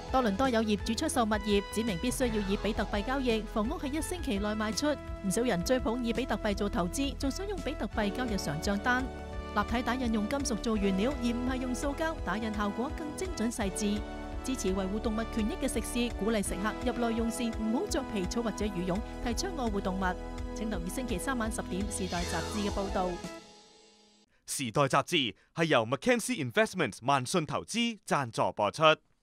多倫多有業主出售物業，指明必須要以比特幣交易，房屋喺1星期內賣出。唔少人追捧以比特幣做投資，仲想用比特幣交日常帳單。立體打印用金屬做原料，而唔係用塑膠，打印效果更精準細緻。支持維護動物權益嘅食肆鼓勵食客入內用時唔好着皮草或者羽絨，提倡愛護動物。請留意星期3晚10點《時代雜誌》嘅報導。 時代雜誌係由 Mackenzie Investments 萬信投資贊助播出。